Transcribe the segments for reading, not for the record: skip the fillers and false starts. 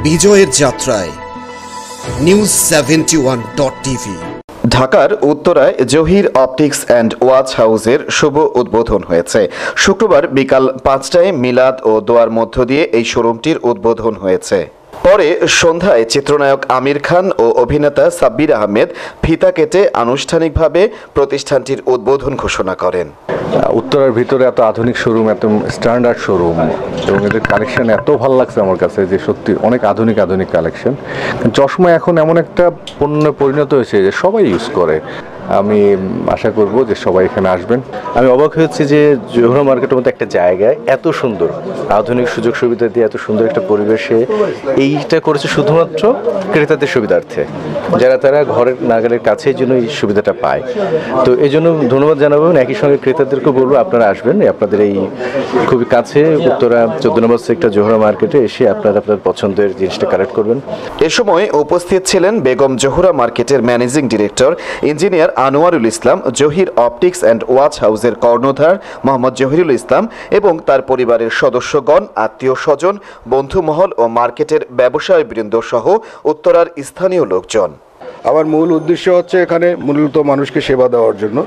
বিজয়ের যাত্রায় News71.tv। ঢাকার উত্তরায় জহির অপটিক্স অ্যান্ড ওয়াচ হাউসের শুভ উদ্বোধন হয়েছে। শুক্রবার বিকাল ৫টায় মিলাদ ও দোয়ার মধ্য দিয়ে এই শোরুমটির উদ্বোধন হয়েছে। পরে সন্ধ্যায় চিত্রনায়ক আমির খান ও অভিনেতা সাব্বির আহমেদ ফিতা কেটে আনুষ্ঠানিকভাবে প্রতিষ্ঠানটির উদ্বোধন ঘোষণা করেন। উত্তরার ভিতরে এত আধুনিক শোরুম, এত স্ট্যান্ডার্ড শোরুম এবং এদের কালেকশন এত ভালো লাগছে আমার কাছে যে সত্যি অনেক আধুনিক কালেকশন। চশমা এখন এমন একটা পণ্যে পরিণত হয়েছে যে সবাই ইউজ করে। আমি আশা করব যে সবাই এখানে আসবেন। আমি অবাক হয়েছি যে জোহরা মার্কেটের মতো একটা জায়গায় এত সুন্দর আধুনিক সুযোগ সুবিধা দিয়ে এত সুন্দর একটা পরিবেশে এইটা করেছে শুধুমাত্র ক্রেতাদের সুবিধার্থে, যারা তারা ঘরের নাগালের কাছেই জন্য এই সুবিধাটা পায়। তো এই জন্য ধন্যবাদ জানাবো। একই সঙ্গে ক্রেতাদেরকে বলবো আপনারা আসবেন, আপনাদের এই খুবই কাছে উত্তরা 14 নম্বর সেক্টর জোহরা মার্কেটে এসে আপনারা আপনাদের পছন্দের জিনিসটা কালেক্ট করবেন। এ সময় উপস্থিত ছিলেন বেগম জোহরা মার্কেটের managing director engineer Anwarul Islam, Zahir optics and watch হাউসের কর্ণধার মোহাম্মদ জহিরুল ইসলাম এবং তার পরিবারের সদস্যগণ, আত্মীয় স্বজন, বন্ধুমহল ও মার্কেটের ব্যবসায়ীবৃন্দ সহ উত্তরার স্থানীয় লোকজন। আমার মূল উদ্দেশ্য হচ্ছে এখানে মূলত মানুষকে সেবা দেওয়ার জন্য।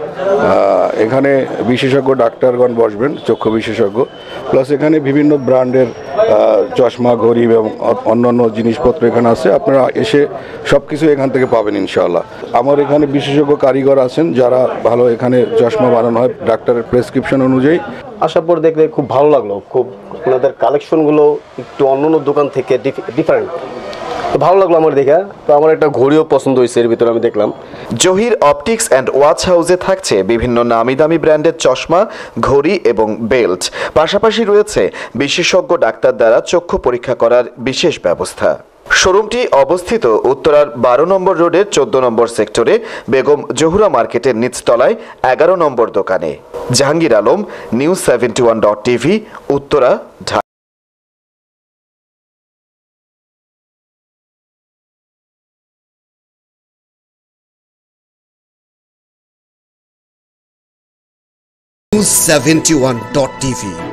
এখানে বিশেষজ্ঞ ডাক্তারগণ বসবেন, চক্ষু বিশেষজ্ঞ, প্লাস এখানে বিভিন্ন ব্র্যান্ডের চশমা, ঘড়ি এবং অন্যান্য জিনিসপত্র এখানে আছে। আপনারা এসে সব কিছু এখান থেকে পাবেন ইনশাআল্লাহ। আমার এখানে বিশেষজ্ঞ কারিগর আছেন যারা ভালো এখানে চশমা বানানো হয় ডাক্তারের প্রেসক্রিপশন অনুযায়ী। আসার পর দেখলে খুব ভালো লাগলো। খুব ওনাদের কালেকশনগুলো একটু অন্য দোকান থেকে ডিফারেন্ট, তো ভালো লাগলো আমার দেখে। তো আমার একটা ঘড়িও পছন্দ হয়েছে, এর ভিতরে আমি দেখলাম। জহির অপটিক্স অ্যান্ড ওয়াচ হাউসে থাকছে বিভিন্ন নামি দামি ব্র্যান্ডের চশমা, ঘড়ি এবং বেল্ট। পাশাপাশি রয়েছে বিশেষজ্ঞ ডাক্তার দ্বারা চক্ষু পরীক্ষা করার বিশেষ ব্যবস্থা। শোরুমটি অবস্থিত উত্তরার 12 নম্বর রোডের 14 নম্বর সেক্টরে বেগম জোহরা মার্কেটের নিচতলায় 11 নম্বর দোকানে। জাহাঙ্গীর আলম, News71.tv, উত্তরা, ঢাকা। News71.tv।